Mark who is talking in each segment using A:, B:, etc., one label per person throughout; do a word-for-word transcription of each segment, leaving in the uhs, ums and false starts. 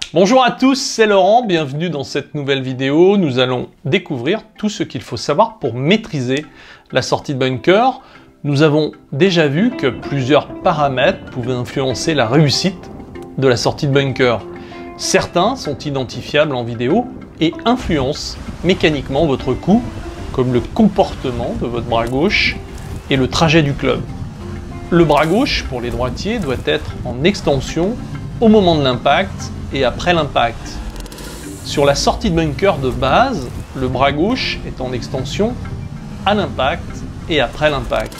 A: Bonjour à tous, c'est Laurent, bienvenue dans cette nouvelle vidéo. Nous allons découvrir tout ce qu'il faut savoir pour maîtriser la sortie de bunker. Nous avons déjà vu que plusieurs paramètres pouvaient influencer la réussite de la sortie de bunker. Certains sont identifiables en vidéo et influencent mécaniquement votre coup, comme le comportement de votre bras gauche et le trajet du club. Le bras gauche, pour les droitiers, doit être en extension au moment de l'impact et après l'impact. Sur la sortie de bunker de base, le bras gauche est en extension à l'impact et après l'impact.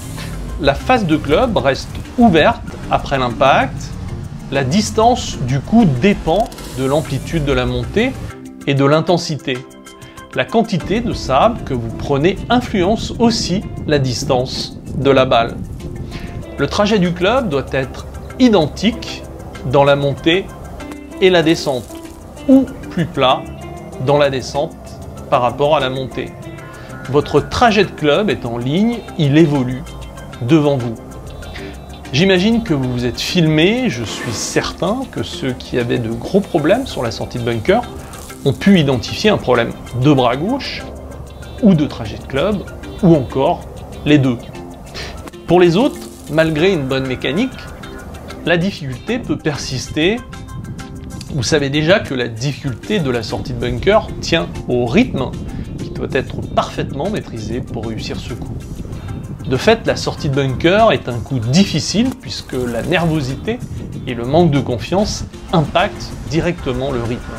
A: La face de club reste ouverte après l'impact. La distance du coup dépend de l'amplitude de la montée et de l'intensité. La quantité de sable que vous prenez influence aussi la distance de la balle. Le trajet du club doit être identique dans la montée et la descente, ou plus plat dans la descente par rapport à la montée. Votre trajet de club est en ligne, il évolue devant vous. J'imagine que vous vous êtes filmé, je suis certain que ceux qui avaient de gros problèmes sur la sortie de bunker ont pu identifier un problème de bras gauche, ou de trajet de club, ou encore les deux. Pour les autres, malgré une bonne mécanique, la difficulté peut persister. Vous savez déjà que la difficulté de la sortie de bunker tient au rythme qui doit être parfaitement maîtrisé pour réussir ce coup. De fait, la sortie de bunker est un coup difficile puisque la nervosité et le manque de confiance impactent directement le rythme.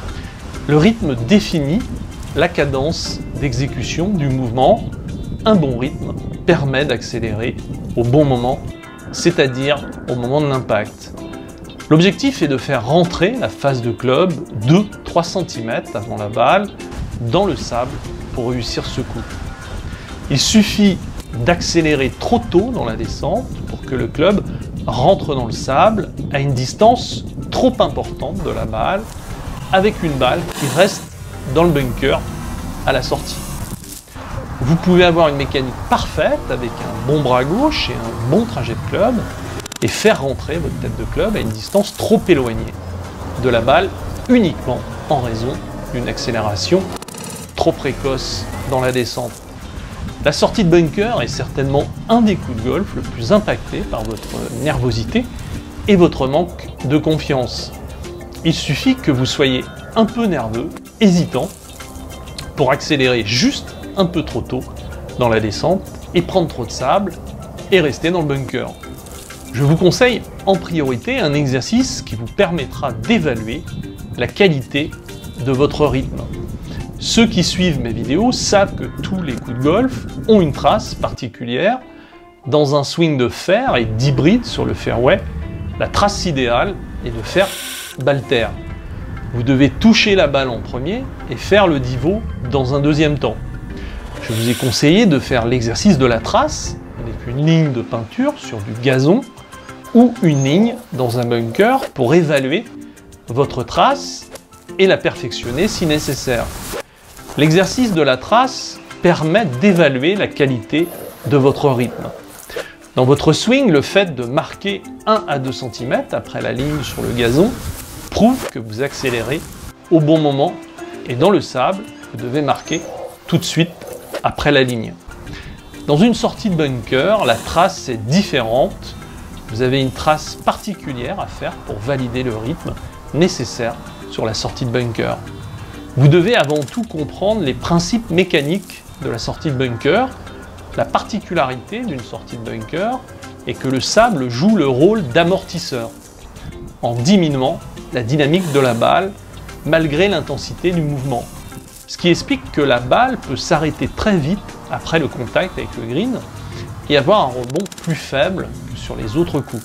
A: Le rythme définit la cadence d'exécution du mouvement. Un bon rythme permet d'accélérer au bon moment, c'est-à-dire au moment de l'impact. L'objectif est de faire rentrer la face de club deux à trois centimètres avant la balle dans le sable pour réussir ce coup. Il suffit d'accélérer trop tôt dans la descente pour que le club rentre dans le sable à une distance trop importante de la balle, avec une balle qui reste dans le bunker à la sortie. Vous pouvez avoir une mécanique parfaite avec un bon bras gauche et un bon trajet de club et faire rentrer votre tête de club à une distance trop éloignée de la balle uniquement en raison d'une accélération trop précoce dans la descente. La sortie de bunker est certainement un des coups de golf le plus impacté par votre nervosité et votre manque de confiance. Il suffit que vous soyez un peu nerveux, hésitant, pour accélérer juste un peu trop tôt dans la descente et prendre trop de sable et rester dans le bunker. Je vous conseille en priorité un exercice qui vous permettra d'évaluer la qualité de votre rythme. Ceux qui suivent mes vidéos savent que tous les coups de golf ont une trace particulière. Dans un swing de fer et d'hybride sur le fairway, la trace idéale est de faire balle terre. Vous devez toucher la balle en premier et faire le divot dans un deuxième temps. Je vous ai conseillé de faire l'exercice de la trace avec une ligne de peinture sur du gazon ou une ligne dans un bunker pour évaluer votre trace et la perfectionner si nécessaire. L'exercice de la trace permet d'évaluer la qualité de votre rythme. Dans votre swing, le fait de marquer un à deux centimètres après la ligne sur le gazon prouve que vous accélérez au bon moment et dans le sable, vous devez marquer tout de suite après la ligne. Dans une sortie de bunker, la trace est différente. Vous avez une trace particulière à faire pour valider le rythme nécessaire sur la sortie de bunker. Vous devez avant tout comprendre les principes mécaniques de la sortie de bunker. La particularité d'une sortie de bunker est que le sable joue le rôle d'amortisseur en diminuant la dynamique de la balle malgré l'intensité du mouvement. Ce qui explique que la balle peut s'arrêter très vite après le contact avec le green et avoir un rebond plus faible que sur les autres coups.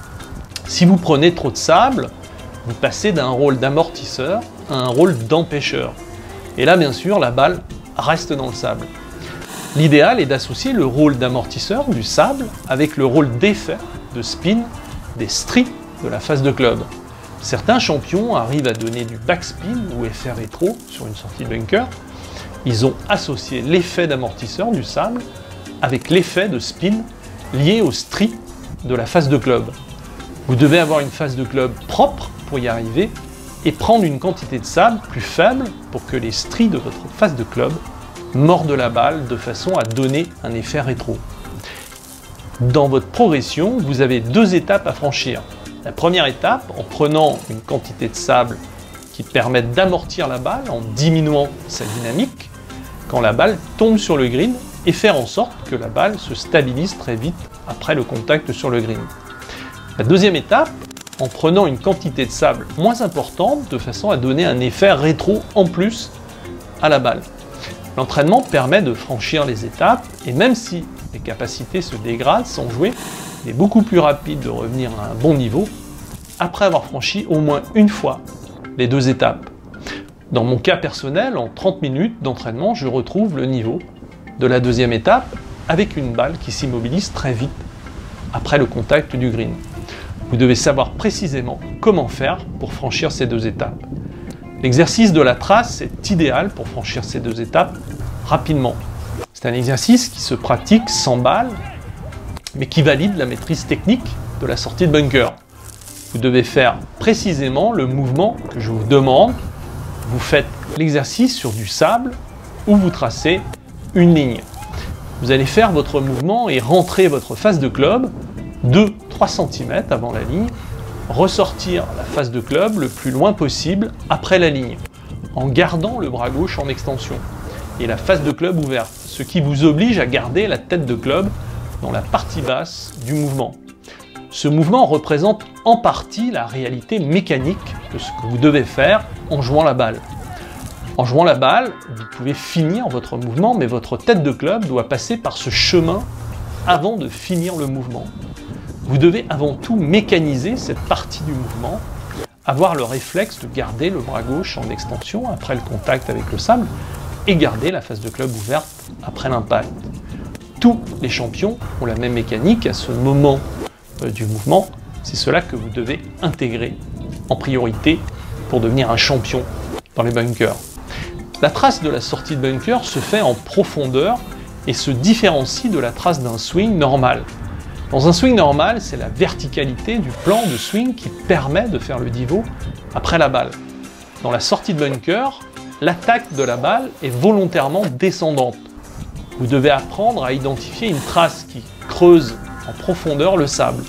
A: Si vous prenez trop de sable, vous passez d'un rôle d'amortisseur à un rôle d'empêcheur. Et là, bien sûr, la balle reste dans le sable. L'idéal est d'associer le rôle d'amortisseur du sable avec le rôle d'effet de spin des stries de la face de club. Certains champions arrivent à donner du backspin ou effet rétro sur une sortie de bunker. Ils ont associé l'effet d'amortisseur du sable avec l'effet de spin lié aux stries de la face de club. Vous devez avoir une face de club propre pour y arriver et prendre une quantité de sable plus faible pour que les stries de votre face de club mordent la balle de façon à donner un effet rétro. Dans votre progression, vous avez deux étapes à franchir. La première étape, en prenant une quantité de sable qui permet d'amortir la balle en diminuant sa dynamique quand la balle tombe sur le green et faire en sorte que la balle se stabilise très vite après le contact sur le green. La deuxième étape, en prenant une quantité de sable moins importante de façon à donner un effet rétro en plus à la balle. L'entraînement permet de franchir les étapes et même si les capacités se dégradent sans jouer, il est beaucoup plus rapide de revenir à un bon niveau après avoir franchi au moins une fois les deux étapes. Dans mon cas personnel, en trente minutes d'entraînement, je retrouve le niveau de la deuxième étape avec une balle qui s'immobilise très vite après le contact du green. Vous devez savoir précisément comment faire pour franchir ces deux étapes. L'exercice de la trace est idéal pour franchir ces deux étapes rapidement. C'est un exercice qui se pratique sans balle, mais qui valide la maîtrise technique de la sortie de bunker. Vous devez faire précisément le mouvement que je vous demande. Vous faites l'exercice sur du sable où vous tracez une ligne. Vous allez faire votre mouvement et rentrer votre face de club deux à trois centimètres avant la ligne, ressortir la face de club le plus loin possible après la ligne, en gardant le bras gauche en extension et la face de club ouverte, ce qui vous oblige à garder la tête de club dans la partie basse du mouvement. Ce mouvement représente en partie la réalité mécanique de ce que vous devez faire en jouant la balle. En jouant la balle, vous pouvez finir votre mouvement, mais votre tête de club doit passer par ce chemin avant de finir le mouvement. Vous devez avant tout mécaniser cette partie du mouvement, avoir le réflexe de garder le bras gauche en extension après le contact avec le sable et garder la face de club ouverte après l'impact. Tous les champions ont la même mécanique à ce moment euh, du mouvement. C'est cela que vous devez intégrer en priorité pour devenir un champion dans les bunkers. La trace de la sortie de bunker se fait en profondeur et se différencie de la trace d'un swing normal. Dans un swing normal, c'est la verticalité du plan de swing qui permet de faire le divot après la balle. Dans la sortie de bunker, l'attaque de la balle est volontairement descendante. Vous devez apprendre à identifier une trace qui creuse en profondeur le sable.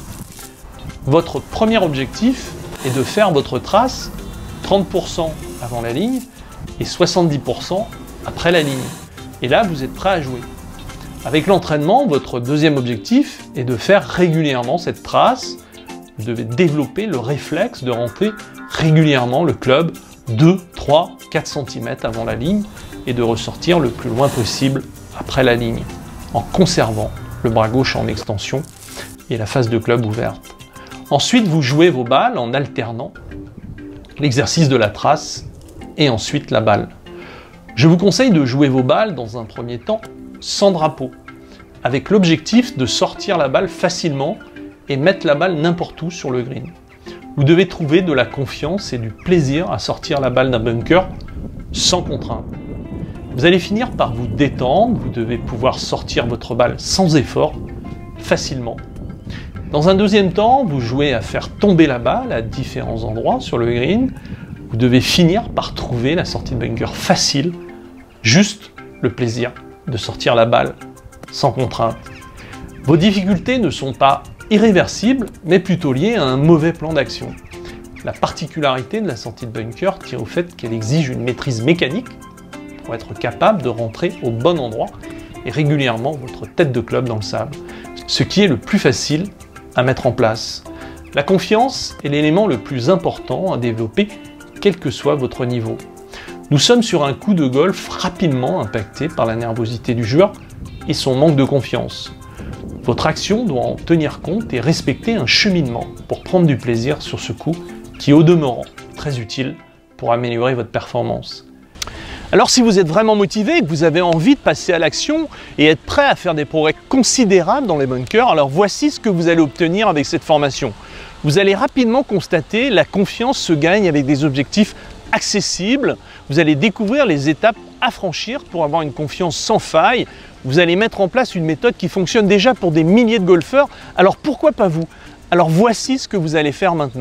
A: Votre premier objectif est de faire votre trace trente pour cent avant la ligne et soixante-dix pour cent après la ligne. Et là, vous êtes prêt à jouer. Avec l'entraînement, votre deuxième objectif est de faire régulièrement cette trace. Vous devez développer le réflexe de rentrer régulièrement le club deux, trois, quatre centimètres avant la ligne et de ressortir le plus loin possible après la ligne, en conservant le bras gauche en extension et la face de club ouverte. Ensuite, vous jouez vos balles en alternant l'exercice de la trace et ensuite la balle. Je vous conseille de jouer vos balles dans un premier temps sans drapeau, avec l'objectif de sortir la balle facilement et mettre la balle n'importe où sur le green. Vous devez trouver de la confiance et du plaisir à sortir la balle d'un bunker sans contrainte. Vous allez finir par vous détendre, vous devez pouvoir sortir votre balle sans effort, facilement. Dans un deuxième temps, vous jouez à faire tomber la balle à différents endroits sur le green. Vous devez finir par trouver la sortie de bunker facile, juste le plaisir de sortir la balle sans contrainte. Vos difficultés ne sont pas irréversibles, mais plutôt liées à un mauvais plan d'action. La particularité de la sortie de bunker tient au fait qu'elle exige une maîtrise mécanique pour être capable de rentrer au bon endroit et régulièrement votre tête de club dans le sable, ce qui est le plus facile à mettre en place. La confiance est l'élément le plus important à développer, quel que soit votre niveau. Nous sommes sur un coup de golf rapidement impacté par la nervosité du joueur et son manque de confiance. Votre action doit en tenir compte et respecter un cheminement pour prendre du plaisir sur ce coup qui, au demeurant, est très utile pour améliorer votre performance. Alors si vous êtes vraiment motivé et que vous avez envie de passer à l'action et être prêt à faire des progrès considérables dans les bunkers, alors voici ce que vous allez obtenir avec cette formation. Vous allez rapidement constater la confiance se gagne avec des objectifs accessibles. Vous allez découvrir les étapes à franchir pour avoir une confiance sans faille. Vous allez mettre en place une méthode qui fonctionne déjà pour des milliers de golfeurs. Alors pourquoi pas vous? Alors voici ce que vous allez faire maintenant.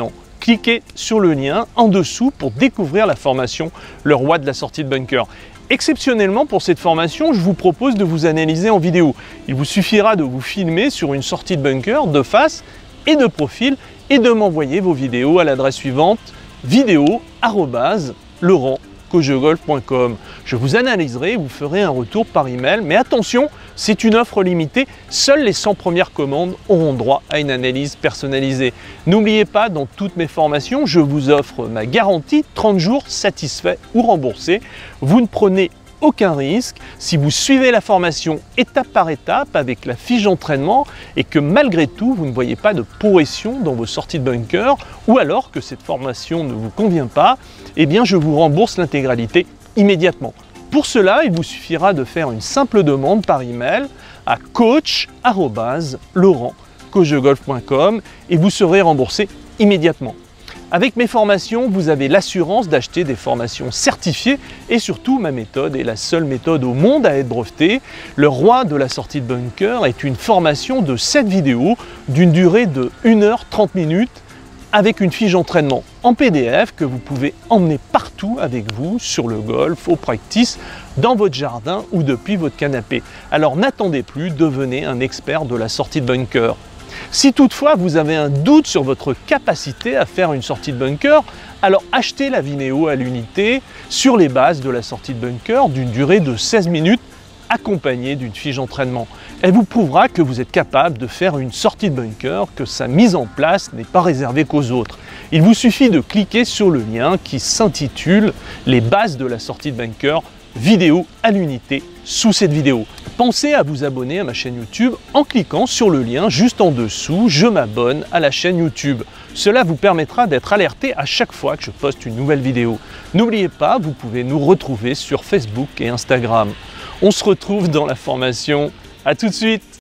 A: cliquez sur le lien en dessous pour découvrir la formation Le Roi de la sortie de bunker. Exceptionnellement pour cette formation, je vous propose de vous analyser en vidéo. Il vous suffira de vous filmer sur une sortie de bunker de face et de profil et de m'envoyer vos vidéos à l'adresse suivante vidéo arobase laurent cogegolf point com. Je vous analyserai et vous ferai un retour par email, mais attention, c'est une offre limitée, seules les cent premières commandes auront droit à une analyse personnalisée. N'oubliez pas, dans toutes mes formations, je vous offre ma garantie trente jours satisfait ou remboursé. Vous ne prenez aucun risque si vous suivez la formation étape par étape avec la fiche d'entraînement et que malgré tout vous ne voyez pas de progression dans vos sorties de bunker ou alors que cette formation ne vous convient pas, eh bien je vous rembourse l'intégralité immédiatement. Pour cela, il vous suffira de faire une simple demande par email à coach arobase laurent cogegolf point com et vous serez remboursé immédiatement. Avec mes formations, vous avez l'assurance d'acheter des formations certifiées et surtout ma méthode est la seule méthode au monde à être brevetée. Le Roi de la sortie de bunker est une formation de sept vidéos d'une durée de une heure trente minutes avec une fiche d'entraînement en P D F que vous pouvez emmener partout avec vous sur le golf, au practice, dans votre jardin ou depuis votre canapé. Alors n'attendez plus, devenez un expert de la sortie de bunker. Si toutefois vous avez un doute sur votre capacité à faire une sortie de bunker, alors achetez la vidéo à l'unité sur les bases de la sortie de bunker d'une durée de seize minutes accompagnée d'une fiche d'entraînement. Elle vous prouvera que vous êtes capable de faire une sortie de bunker, que sa mise en place n'est pas réservée qu'aux autres. Il vous suffit de cliquer sur le lien qui s'intitule « Les bases de la sortie de bunker » vidéo à l'unité sous cette vidéo. Pensez à vous abonner à ma chaîne YouTube en cliquant sur le lien juste en dessous « Je m'abonne à la chaîne YouTube ». Cela vous permettra d'être alerté à chaque fois que je poste une nouvelle vidéo. N'oubliez pas, vous pouvez nous retrouver sur Facebook et Instagram. On se retrouve dans la formation. À tout de suite!